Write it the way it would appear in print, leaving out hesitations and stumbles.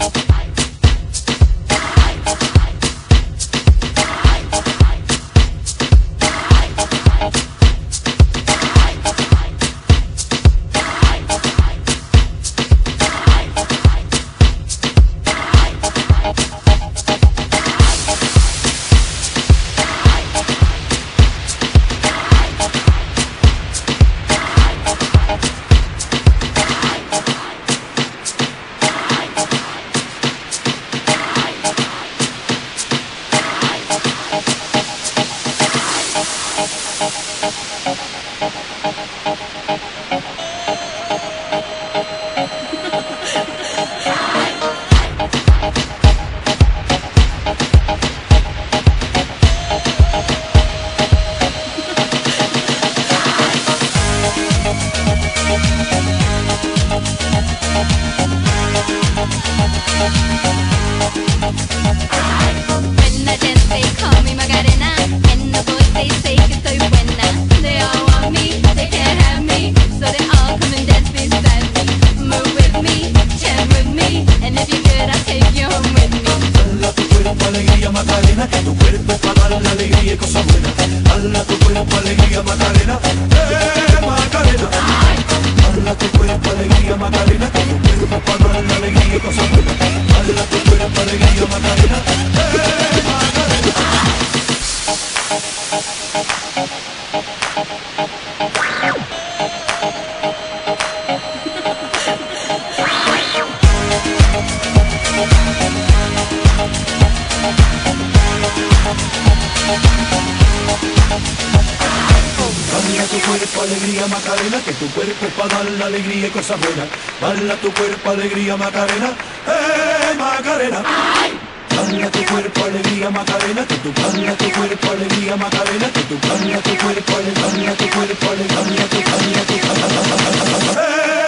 When I dance they call me Macarena, and the boys they say que soy buena. They all want me, they can't have me, so they all come and dance beside me. Move with me, chant with me, and if you're good I'll take you home with me. Hala tu cuerpo alegría Macarena, que tu cuerpo es para dar la alegría y cosas buenas. Hala tu cuerpo alegría Macarena, Macarena. Hala tu cuerpo alegría Macarena, que tu cuerpo es para dar la alegría y cosas buenas. Hala tu cuerpo alegría Macarena, Macarena. Baila tu cuerpo alegría Macarena, que tu cuerpo es para dar la alegría y cosas buenas. Baila tu cuerpo alegría Macarena, Macarena. Baila tu cuerpo alegría Macarena, que tu baila tu cuerpo alegría Macarena, que tu baila tu cuerpo alegría, baila tu cuerpo alegría, baila tu